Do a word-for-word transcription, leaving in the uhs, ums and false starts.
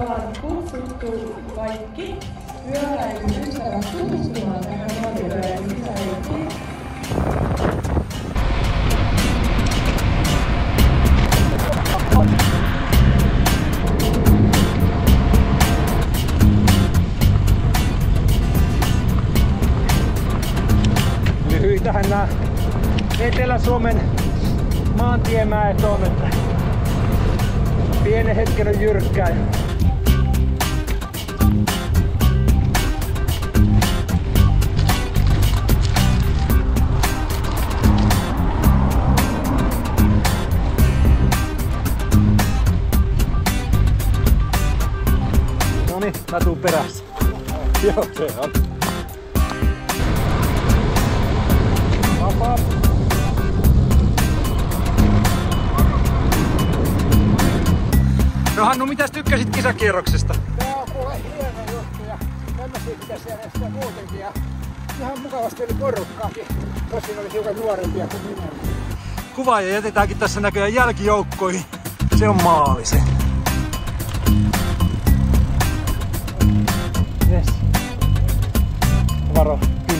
ollaan kutsuttu kaikki pyöräilyystävät tutustumaan tähän nuoripyöräilyn kisareittiin. Lyhyitähän nämä Etelä-Suomen maantiemäet on, että pienen hetken on jyrkkää. Noniin, mä tuun perässä. Joo, se on. Vapaa. No Hannu, mitäs tykkäsit kisakierroksesta? Tää on kuule hieno juttu ja tämmösiä pitäisi järjestää muutenkin ja ihan mukavasti oli porukkaakin. Tosin oli hiukan nuorempia kuin minä. Kuvaaja jätetäänkin tässä näköjään jälkijoukkoihin. Se on maali se. Yes. Varo.